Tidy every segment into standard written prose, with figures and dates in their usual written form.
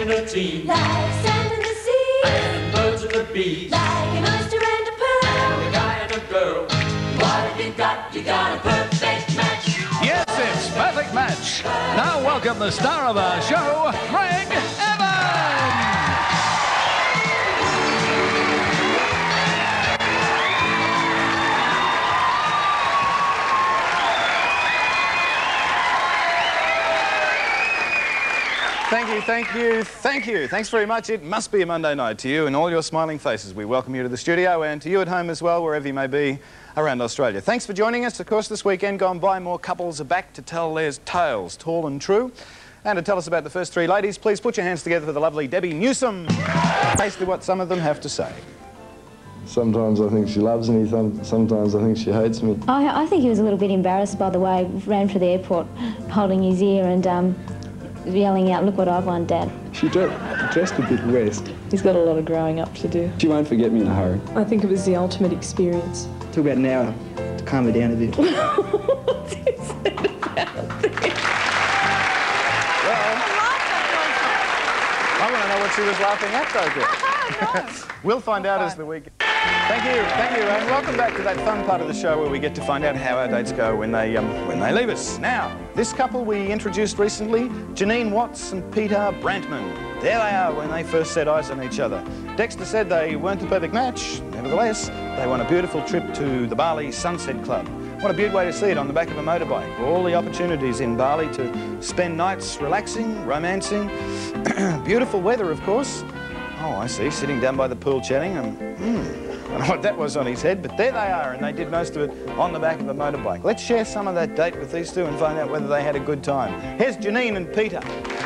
in a tea. Like sand in the sea. And birds and the bees. Like an oyster and a pearl. And a guy and a girl. What have you got? You got a perfect match. Yes, it's Perfect Match. Now welcome the star of our show, Greg Evans. Thank you, thank you, thank you. Thanks very much. It must be a Monday night to you and all your smiling faces. We welcome you to the studio and to you at home as well, wherever you may be around Australia. Thanks for joining us. Of course, this weekend gone by, more couples are back to tell their tales, tall and true. And to tell us about the first three ladies, please put your hands together for the lovely Debbie Newsom. Basically what some of them have to say. Sometimes I think she loves me, sometimes I think she hates me. I think he was a little bit embarrassed by the way he ran for the airport, holding his ear and yelling out, "Look what I've won, Dad." She dressed a bit west. He's got a lot of growing up to do. She won't forget me in a hurry. I think it was the ultimate experience. It took about an hour to calm her down a bit. What is that about this? I want to know what she was laughing at, though. We'll find out as the week... Thank you, and welcome back to that fun part of the show where we get to find out how our dates go when they leave us. Now, this couple we introduced recently, Janine Watts and Peter Brantman. There they are when they first set eyes on each other. Dexter said they weren't a perfect match. Nevertheless, they won a beautiful trip to the Bali Sunset Club. What a beautiful way to see it on the back of a motorbike. All the opportunities in Bali to spend nights relaxing, romancing. Beautiful weather, of course. Oh, I see, sitting down by the pool chatting. I don't know what that was on his head, but there they are, and they did most of it on the back of a motorbike. Let's share some of that date with these two and find out whether they had a good time. Here's Janine and Peter.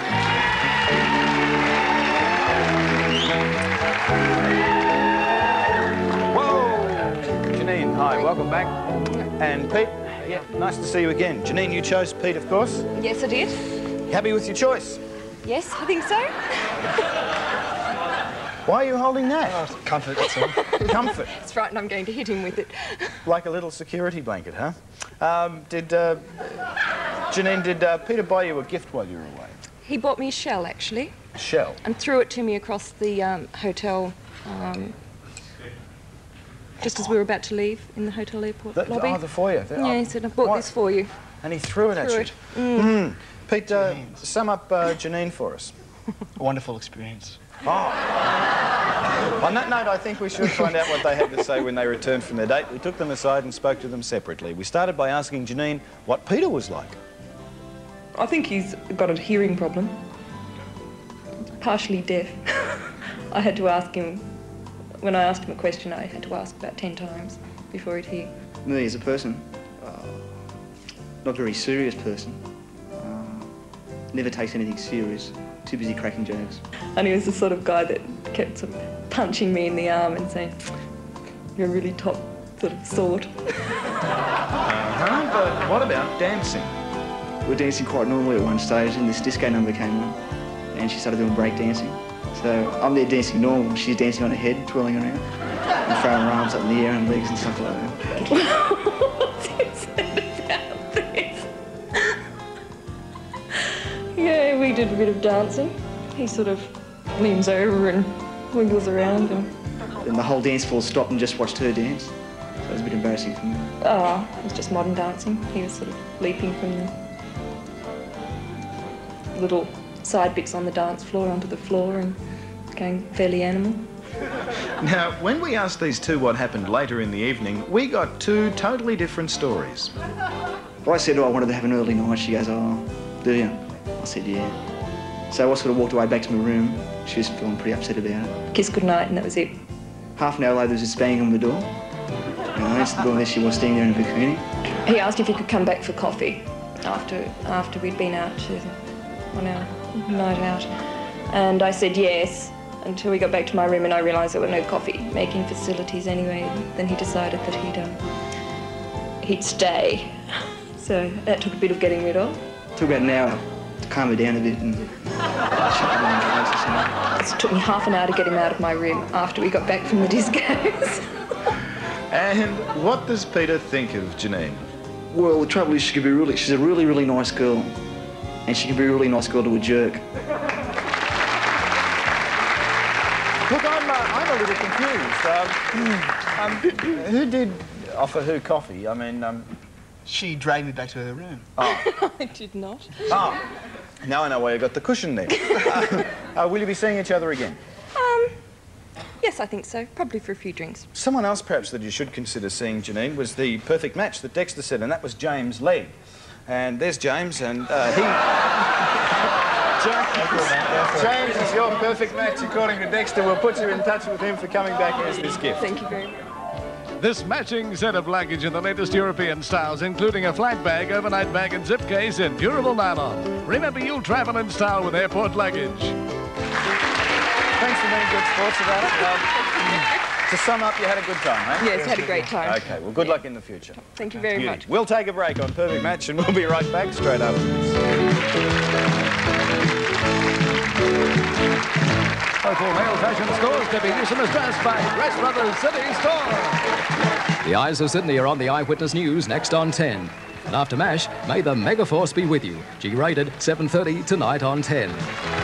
Whoa! Janine, hi, welcome back. And Pete, yeah, nice to see you again. Janine, you chose Pete, of course. Yes, I did. Happy with your choice? Yes, I think so. Why are you holding that? Oh, comfort, that's all. Comfort. That's right, and I'm going to hit him with it. Like a little security blanket, huh? Janine, did Peter buy you a gift while you were away? He bought me a shell, actually. A shell? And threw it to me across the hotel, just as we were about to leave in the hotel airport lobby. Oh, the foyer. Yeah, he said, "I bought this for you." And he threw it at you? Pete, sum up Janine for us. A wonderful experience. Oh. On that note, I think we should find out what they had to say when they returned from their date. We took them aside and spoke to them separately. We started by asking Janine what Peter was like. I think he's got a hearing problem. Partially deaf. I had to ask him, when I asked him a question, I had to ask about 10 times before he'd hear. Me as a person, not a very serious person. Never takes anything serious. Too busy cracking jokes. And he was the sort of guy that kept sort of punching me in the arm and saying, "You're a really top sort of sort." But what about dancing? We were dancing quite normally at one stage, and this disco number came on, and she started doing break dancing. So I'm there dancing normal, she's dancing on her head, twirling around, and throwing her arms up in the air and legs and stuff like that. What is that about this? Yeah, we did a bit of dancing. He sort of leans over and wiggles around and the whole dance floor stopped and just watched her dance. So it was a bit embarrassing for me. Oh, it was just modern dancing. He was sort of leaping from the little side bits on the dance floor onto the floor and going fairly animal. Now, when we asked these two what happened later in the evening, we got two totally different stories. I said, "Oh, I wanted to have an early night." She goes, "Oh, do you?" I said, "Yeah." So I sort of walked away back to my room. She was feeling pretty upset about it. Kiss goodnight and that was it. Half an hour later, there was this banging on the door. And I answered the door and there she was standing there in a bikini. He asked if he could come back for coffee after we'd been out on our night out. And I said yes, until we got back to my room and I realised there were no coffee-making facilities anyway. Then he decided that he'd stay. So that took a bit of getting rid of. It took about an hour to calm her down a bit and shut her down her face or something. It took me half an hour to get him out of my room after we got back from the discos. And what does Peter think of Janine? Well, the trouble is she's a really, really nice girl. And she can be a really nice girl to a jerk. I'm a little confused. Who did offer who coffee? I mean, She dragged me back to her room. Oh. I did not. Oh. Now I know why you got the cushion there. Will you be seeing each other again? Yes, I think so. Probably for a few drinks. Someone else perhaps that you should consider seeing, Janine, was the perfect match that Dexter said, and that was James Lee. And there's James, and he... James is your perfect match, according to Dexter. We'll put you in touch with him for coming back as this gift. Thank you very much. This matching set of luggage in the latest European styles, including a flight bag, overnight bag and zip case in durable nylon. Remember, you'll travel in style with airport luggage. Thanks for being good sports about it. To sum up, you had a good time, eh? Yes, had a great time. OK, well, good luck in the future. Thank you very much. We'll take a break on Perfect Match and we'll be right back straight after this. Local male fashion stores to be used as dressed by Dress Brothers City Store. The eyes of Sydney are on the Eyewitness News next on 10. And after MASH, may the Megaforce be with you. G-rated, 7:30 tonight on 10.